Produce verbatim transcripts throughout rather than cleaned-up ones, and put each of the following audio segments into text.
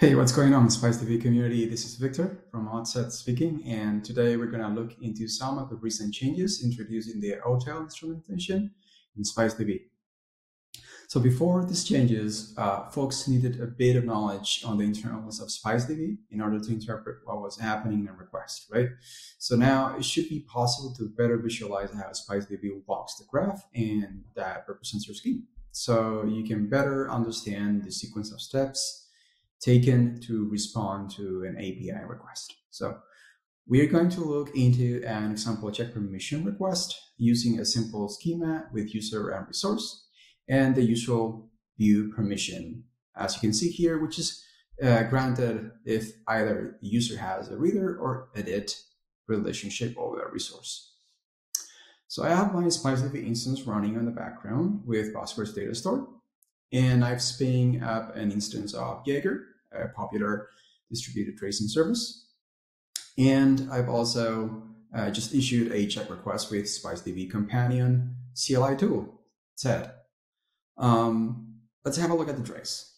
Hey, what's going on, SpiceDB community? This is Victor from AuthZed speaking, and today we're going to look into some of the recent changes introduced in the OTel instrumentation in SpiceDB. So before these changes, uh, folks needed a bit of knowledge on the internals of SpiceDB in order to interpret what was happening in a request, right? So now it should be possible to better visualize how SpiceDB walks the graph, and that represents your scheme. So you can better understand the sequence of steps taken to respond to an A P I request. So we're going to look into an example check permission request using a simple schema with user and resource and the usual view permission, as you can see here, which is uh, granted if either the user has a reader or edit relationship over a resource. So I have my SpiceDB instance running on the background with Postgres data store, and I've spin up an instance of Jaeger, a popular distributed tracing service. And I've also uh, just issued a check request with SpiceDB companion C L I tool, AuthZed. Um, let's have a look at the trace.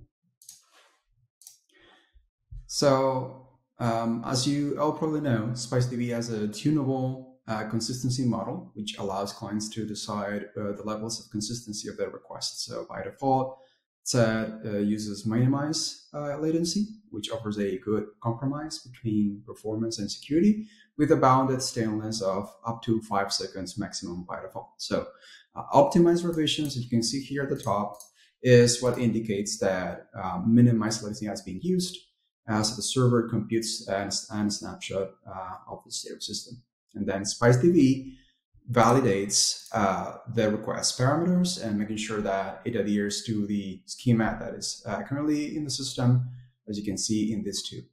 So um, as you all probably know, SpiceDB has a tunable uh, consistency model, which allows clients to decide uh, the levels of consistency of their requests. So by default, AuthZed uh, uses minimize uh, latency, which offers a good compromise between performance and security with a bounded staleness of up to five seconds maximum by default. So uh, optimized revisions, as you can see here at the top, is what indicates that uh, minimized latency has been used as the server computes and, and snapshot uh, of the state of system. And then SpiceDB validates uh, the request parameters and making sure that it adheres to the schema that is uh, currently in the system, as you can see in these two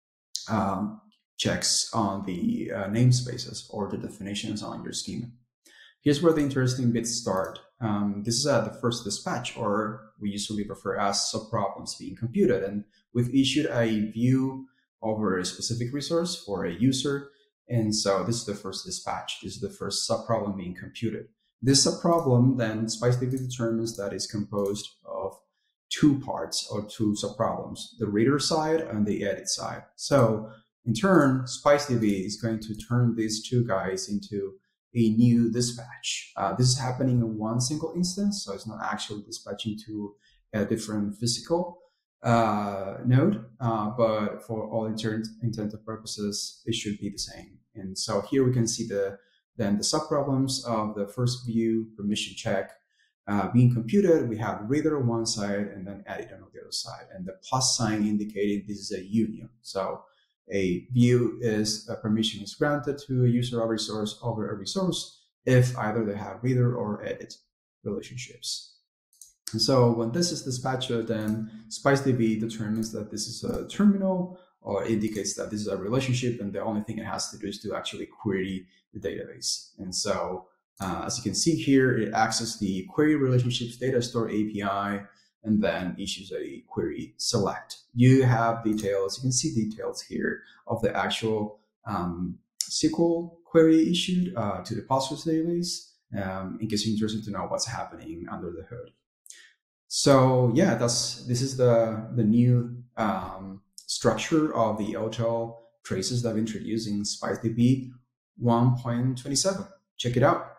um, checks on the uh, namespaces or the definitions on your schema. Here's where the interesting bits start. Um, this is uh, the first dispatch, or we usually refer as subproblems being computed. And we've issued a view over a specific resource for a user. And so this is the first dispatch. This is the first subproblem being computed. This subproblem, then SpiceDB determines that it's composed of two parts or two subproblems, the reader side and the edit side. So in turn, SpiceDB is going to turn these two guys into a new dispatch. Uh, this is happening in one single instance, so it's not actually dispatching to a different physical uh, node, uh, but for all intent, intent of purposes, it should be the same. And so here we can see the then the subproblems of the first view permission check uh, being computed. We have reader on one side and then edit on the other side, and the plus sign indicating this is a union. So a view is a permission is granted to a user or resource over a resource if either they have reader or edit relationships. And so when this is dispatched, then SpiceDB determines that this is a terminal, or indicates that this is a relationship, and the only thing it has to do is to actually query the database. And so uh, as you can see here, it accesses the query relationships data store A P I and then issues a query select. You have details, you can see details here of the actual um, S Q L query issued uh, to the Postgres database, um, in case you're interested to know what's happening under the hood. So yeah, that's this is the the new um, structure of the OTel traces that I've introduced in SpiceDB one point twenty-seven. Check it out.